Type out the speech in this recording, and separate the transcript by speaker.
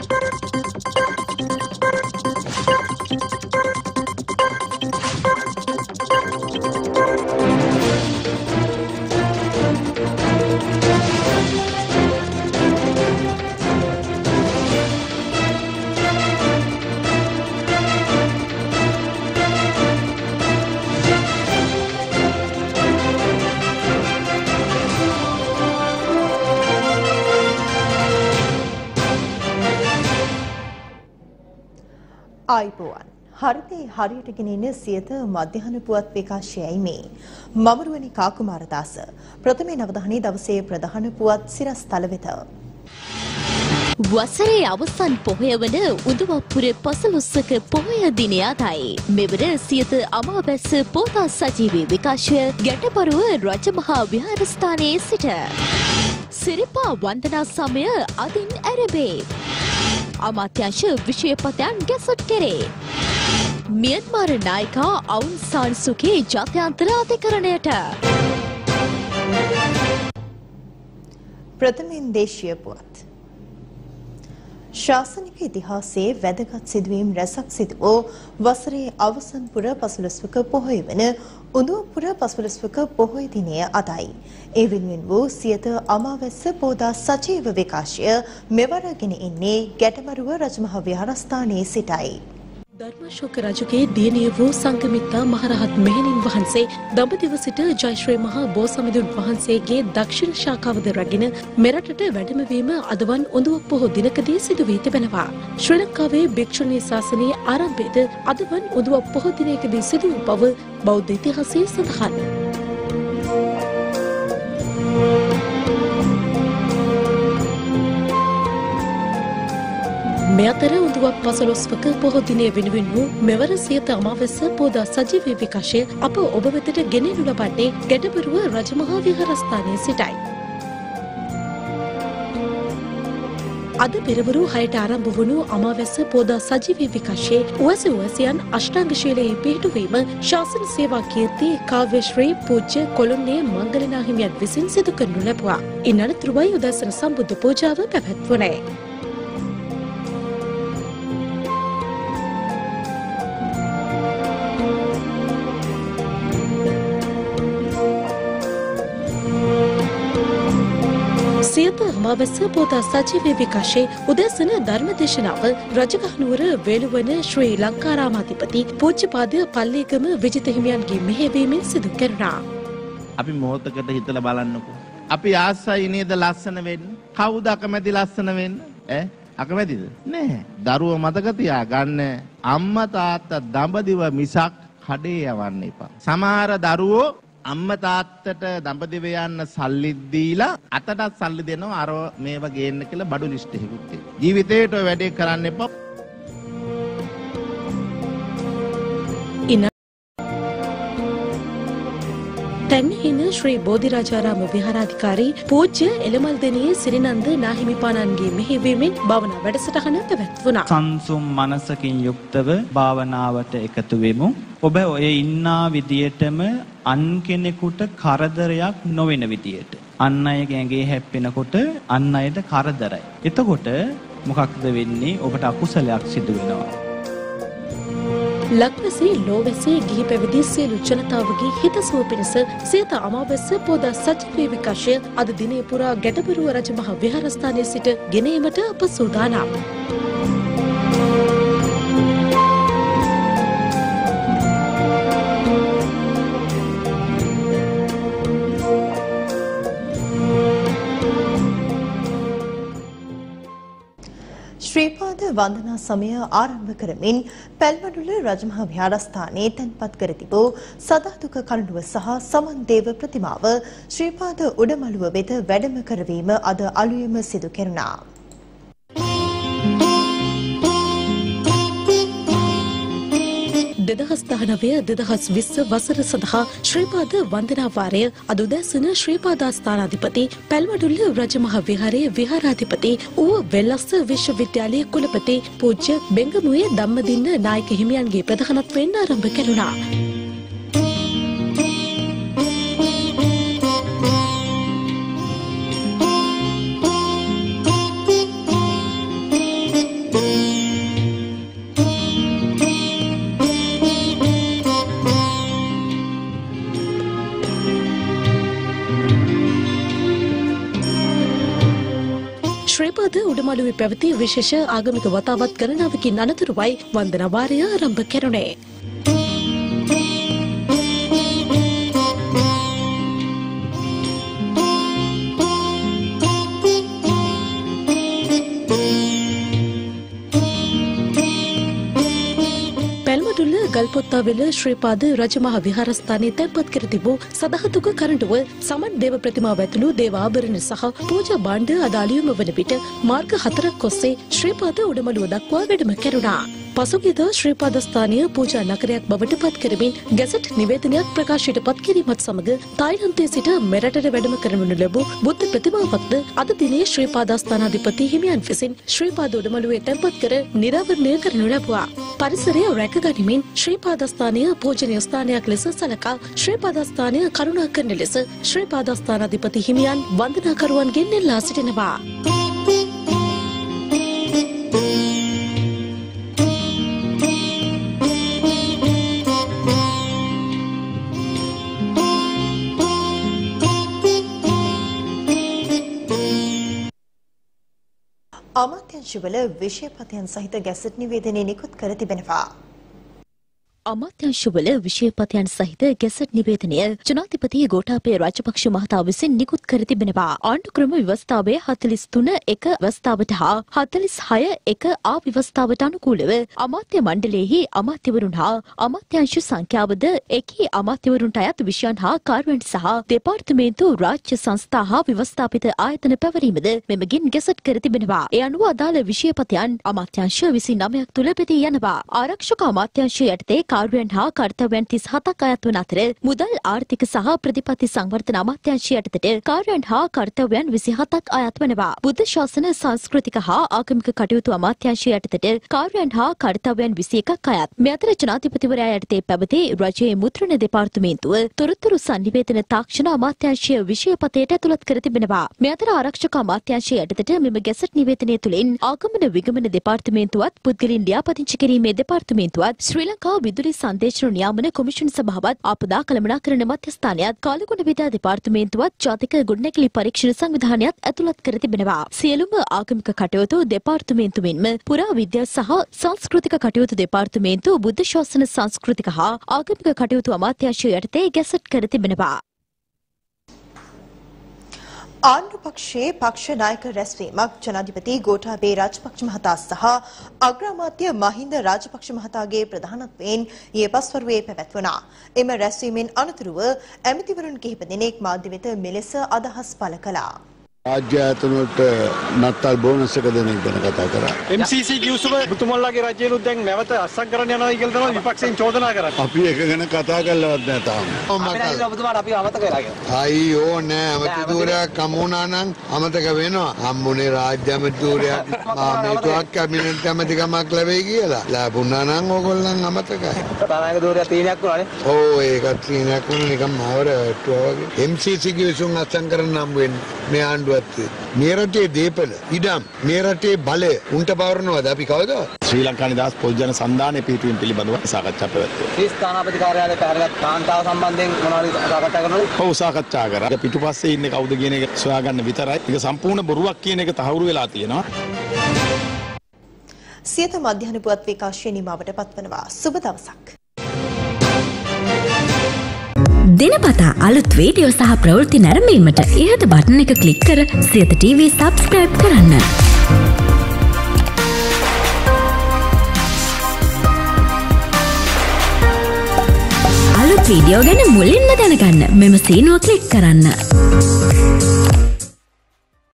Speaker 1: ආයිබෝවන් හරිතේ හරියට ගෙනෙන සියත මධ්‍යහන පුවත් විකාශයයි මේ මමරුවනි කාකුමාරදාස ප්‍රථමයෙන් අවධානය දවසේ ප්‍රධාන පුවත් සිරස්තල වෙත
Speaker 2: වසරේ අවසන් පොහොය වන උදවප්පුර පසළොස්වක පොහොය දිනය අදයි. මෙවර සියත අමාවැස්ස පෝතා සජීවී විකාශය ගැටපරුව රජමහා විහාරස්ථානයේ සිට සිරිපා වන්දනා සමය අදින් ඇරඹේ. අමාත්‍යංශ විෂයපතයන් ගැසට් කෙරේ. මියන්මාර නායිකා අවුන් සාන් සුකී ජාත්‍යන්තර අධිකරණයට.
Speaker 1: ප්‍රථමයෙන් දේශීය පුවත්. ශාසනික ඉතිහාසයේ වැදගත් සිදුවීම් රැසක් සිදු වූ වසරේ අවසන් පුර පසළොස්වක පොහොය වන උදවපුර පසළොස්වක පොහොය දිනය අදයි. ඒ වෙනුවෙන් වූ සියත අමාවැස්ස පෝදා සජීව විකාශය මෙවර ගෙන එන්නේ ගැටමරුව රජමහා විහාරස්ථානයේ සිටයි.
Speaker 3: ධර්මාශෝක රජුගේ දියණිය වූ සංඝමිත්තා මහරහත් මෙහෙණින් වහන්සේ දඹදිව සිට ජයශ්‍රී මහා බෝසමිඳුන් වහන්සේගේ දක්ෂිණ ශාඛාවද රැගෙන මෙරටට වැඩමවීම අදවන් උඳුවප් පොහෝ දිනකදී සිදු වී තිබෙනවා. ශ්‍රී ලංකාවේ භික්ෂුණී ශාසනයේ ආරම්භයේද අදවන් උඳුවප් පොහෝ දිනකදී සිදු වූ බව බෞද්ධ ඉතිහාසයේ සඳහන්. මේ අතර උඳුවප් පසළොස්වක පොහෝ දිනය වෙනුවෙන් වූ මෙවර සියත අමාවැස්ස පෝදා සජීවී විකාශය අප ඔබ වෙතට ගෙනෙනු ලබන්නේ ගැටබරුව රජමහා විහාරස්ථානයේ සිටයි. අද පෙරවරු 6ට ආරම්භ වුණු අමාවැස්ස පෝදා සජීවී විකාශයේ උවැසියන් අෂ්ටාංග ශීලයේ පිහිටුවීම ශාසන සේවා කීර්ති කාව්‍ය ශ්‍රී පූජ්‍ය කොළොන්නේ මංගලනා හිමියන් විසින් සිදු කරනු ලැබුවා. ඉන් අනතුරුවයි උදෑසන සම්බුද්ධ පූජාව පැවැත්වුණේ. සියත අමාවැස්ස පෝතා සජීවී විකාශයේ උදෑසන ධර්මදේශනාව රජගහනුවර වේලුවන ශ්‍රී ලංකාරාමාධිපති පූජ්‍යපාද පල්ලේගම විජිත හිමියන්ගේ මෙහෙයවීමෙන් සිදු කෙරුණා.
Speaker 4: අපි මොහොතකට හිතලා බලන්නකෝ. අපි ආසයි නේද ලස්සන වෙන්න? කවුද අකමැති ලස්සන වෙන්න? අකමැතිද? නෑ. දරුවෝ මතක තියාගන්න අම්මා තාත්තා දඹදිව මිසක් කඩේ යවන්න එපා. සමහර දරුවෝ අම්මා තාත්තට දඹදිව යන්න සල්ලි දීලා අතටත් සල්ලි දෙනවා අර මේව ගේන්න කියලා බඩු ලිස්ට් එකකුත් තියෙනවා. ජීවිතේට ඔය වැඩේ කරන්න එපා.
Speaker 3: තැන්හින ශ්‍රී බෝධිරාජාරාම විහාරාධිකාරී පූජ්‍ය එළමල්දෙනියේ සිරිනන්ද නාහිමිපාණන්ගේ මෙහෙයවීමෙන් භාවනා වැඩසටහන පැවැත්වුණා.
Speaker 5: සංසුම් මනසකින් යුක්තව භාවනාවට එකතු වෙමු. ඔබ ඔය ඉන්නා විදියටම අන් කෙනෙකුට කරදරයක් නොවන විදියට අන් අයගේ ඇඟේ හැප්පෙනකොට අන් අයට කරදරයි. එතකොට මොකක්ද වෙන්නේ? ඔබට අකුසලයක් සිදු වෙනවා.
Speaker 3: ලක්වැසි ලෝවැසි ගිහි පැවිදි සියලු ජනතාවගේ හිතසුව පිණිස සියත අමාවැස්ස පෝදා සජීවී විකාශය අද දිනේ පුරා ගැටබරුව රජමහා විහාරස්ථානයේ සිට ගෙනීමට අප සූදානම්.
Speaker 1: ශ්‍රීපාද වන්දනා සමය ආරම්භ කරමින් පැල්මඩුල රජමහා විහාරස්ථානයේ තැන්පත් කර තිබූ සදාතුක කරුණුව සහ සමන් දේව ප්‍රතිමාව ශ්‍රීපාද උඩමළුව වෙත වැඩම කරවීම අද අලුයම සිදු කෙරුණා.
Speaker 3: දෙදහස් 20 වසර සඳහා ශ්‍රීපාද වන්දනා වාරය අද උදෑසන ශ්‍රීපාදාස්ථානාධිපති පැල්මඩුල්ල රජමහා විහාරයේ විහාරාධිපති ඌ වෙල්ලස්ස විශ්වවිද්‍යාලයේ කුලපති පූජ්‍ය බෙංගමුවේ ධම්මදින්න නායක හිමියන්ගේ ප්‍රධානත්වයෙන් ආරම්භ කෙරුණා. පසුව පැවති විශේෂ ආගමික වතාවත් ගණනාවකින් අනතුරුවයි වන්දනා වාරය ආරම්භ කෙරුණේ. ගල්පොත්තාවෙල ශ්‍රීපාද රජමහා විහාරස්ථානයේ තැන්පත් කර තිබූ සදහතුක කරඬුව සමන් දේව ප්‍රතිමාව ඇතුළු දේව ආභරණ සහ පූජා භාණ්ඩ අදාළියම වන විට මාර්ග 4ක් ඔස්සේ ශ්‍රීපාද උඩමළුව දක්වා වැඩම කෙරුණා. පසුගියදා ශ්‍රීපාද ස්ථානය පූජා නගරයක් බවට පත් කරමින් ගැසට් නිවේදනයක් ප්‍රකාශයට පත් කිරීමත් සමග තායිලන්තයේ සිට මෙරටට වැඩම කරවනු ලැබූ බුද්ධ ප්‍රතිමාවක්ද අද දිනේ ශ්‍රීපාදස්ථානාධිපති හිමියන් විසින් ශ්‍රීපාද උඩමළුවේ තැන්පත් කර නිරාවරණය කරනු ලැබුවා. පරිසරය රැක ගනිමින් ශ්‍රීපාදස්ථානය පූජනීය ස්ථානයක් ලෙස සලකා ශ්‍රීපාදස්ථානය කරුණා කරන ලෙස ශ්‍රීපාදස්ථානාධිපති හිමියන් වන්දනාකරුවන්ගෙන් ඉල්ලා සිටිනවා.
Speaker 1: අමාත්‍යාංශවල විෂයපතයන් සහිත ගැසට් නිවේදනය නිකුත් කර තිබෙනවා.
Speaker 2: අමාත්‍යාංශවල විෂයපතයන් සහිත ගැසට් නිවේදනය ජනාධිපති ගෝඨාභය රාජපක්ෂ මහතා විසින් නිකුත් කර තිබෙනවා. ආණ්ඩුක්‍රම ව්‍යවස්ථාවේ 43 එක ව්‍යවස්ථාවට හා 46 එක ආ ව්‍යවස්ථාවට අනුකූලව අමාත්‍ය මණ්ඩලයේහි අමාත්‍යවරුන් හා අමාත්‍යාංශ සංඛ්‍යාවද එකී අමාත්‍යවරුන්ට අයත් විෂයන් හා කාර්යයන් සහ දෙපාර්තමේන්තු රාජ්‍ය සංස්ථා හා ව්‍යවස්ථාපිත ආයතන පැවරීමද මෙමගින් ගැසට් කර තිබෙනවා. ඒ අනුව අදාළ විෂයපතයන් අමාත්‍යාංශ 29ක් තුළ බෙදී යනවා. ආරක්ෂක අමාත්‍යාංශය යටතේ කාර්යයන් හා කර්තව්‍යයන් 37ක් අයත් වන අතර මුදල් ආර්ථික සහ ප්‍රතිපත්ති සංවර්ධන අමාත්‍යාංශය යටතට කාර්යයන් හා කර්තව්‍යයන් 27ක් අයත් වනවා. බුද්ධ ශාසන සංස්කෘතික හා ආගමික කටයුතු අමාත්‍යාංශය යටතට කාර්යයන් හා කර්තව්‍යයන් 21ක් අයත්. මේ අතර ජනාධිපතිවරයා යටතේ පැවති රජයේ මුද්‍රණ දෙපාර්තමේන්තුව තොරතුරු සංනිවේදන තාක්ෂණ අමාත්‍යාංශය විෂයපතයට ඇතුළත් කර තිබෙනවා. මේ අතර ආරක්ෂක අමාත්‍යාංශය යටතට මෙම ගැසට් නිවේදනය තුළින් ආගමන විගමන දෙපාර්තමේන්තුවත් පුද්ගලයන් ලියාපදිංචි කිරීමේ දෙපාර්තමේන්තුවත් ශ්‍රී ලංකා විදුලි සංදේශන නියාමන කොමිෂන් සභාවත් ආපදා කළමනාකරණ මධ්‍යස්ථානයත් කාලගුණ විද්‍යා දෙපාර්තමේන්තුවත් ජාතික ගොඩනැගිලි පරීක්ෂණ සංවිධානයත් ඇතුළත් කර තිබෙනවා. සියලුම ආගමික කටයුතු දෙපාර්තමේන්තු මෙන්ම පුරා විද්‍යා සහ සංස්කෘතික කටයුතු දෙපාර්තමේන්තු බුද්ධ ශාසන සංස්කෘතික හා ආගමික කටයුතු අමාත්‍යාංශය යටතේ ගැසට් කර තිබෙනවා.
Speaker 1: ආණ්ඩු පක්ෂයේ පක්ෂ නායක රැස්වීමක් ජනාධිපති ගෝඨාභය රාජපක්ෂ මහතා සහ අග්‍රාමාත්‍ය මහින්ද රාජපක්ෂ මහතාගේ ප්‍රධානත්වයෙන් ඊයේ පස්වරුවේ පැවැත්වුණා. එම රැස්වීමෙන් අනතුරුව ඇමතිවරුන් කිහිප දෙනෙක් මාධ්‍ය වෙත මෙලෙස අදහස් පළ කළා.
Speaker 6: රාජ්‍ය ආයතන වලට නත්තල් බෝනස් එක දෙන එක ගැන කතා කරා.
Speaker 7: MCC ගිවිසුම මුතුමල්ලාගේ රජයනුත් දැන් නැවත අස්සම් කරන්න යනවා කියලා තමයි විපක්ෂයෙන් චෝදනා කරන්නේ.
Speaker 6: අපි එක ගැන කතා කරලවත් නෑ තාම.
Speaker 7: අපිට ඔබතුමාට අපි අමතක වෙලා කියලා.
Speaker 6: අයියෝ නෑ අමතිතුරයක් හම්බුණා නම් අමතක වෙනවා. හම්බුනේ රාජ්‍ය අමතිතුරයක් මේකක් කැබිනට් ඇමතිකමක් ලැබෙයි කියලා. ලැබුණා නම් ඕගොල්ලන් අමතකයි.
Speaker 7: තානායක දූරය තීනයක් වුණානේ.
Speaker 6: ඕ ඒකත් තීනයක් වුණා නිකන් මාවර වගේ. MCC ගිවිසුම් අස්සම් කරන්න හම්බ වෙන්නේ මේ ආණ්ඩුව මේ රටේ දේපල ඉඩම් මේ රටේ බලය උන්ට පවරනවාද අපි කවදාවත්?
Speaker 8: ශ්‍රී ලංකා නිදහස් පොදු ජන සන්ධානයේ පිහිටුවීම පිළිබඳව සාකච්ඡා පැවැත්වුවා.
Speaker 7: මේ ස්ථානාපති කාර්යාලයට පැහැරගත් කාන්තාව සම්බන්ධයෙන් මොනවද සාකච්ඡා කරනවද?
Speaker 8: ඔව් සාකච්ඡා කරා. පිටුපස්සේ ඉන්නේ කවුද කියන එක සොයාගන්න විතරයි. ඒක සම්පූර්ණ බොරුවක් කියන එක තහවුරු වෙලා තියෙනවා.
Speaker 1: සියත මධ්‍යහන පුවත් විකාශය නිමාවට පත්වනවා. සුබ දවසක්.
Speaker 9: දිනපතා අලුත් වීඩියෝ සහ ප්‍රවෘත්ති නැරඹීමට ඉහත බටන් එක ක්ලික් කර සියත TV සබ්ස්ක්‍රයිබ් කරන්න. අලුත් වීඩියෝ ගැන මුලින්ම දැනගන්න මෙම සීනුව ක්ලික් කරන්න.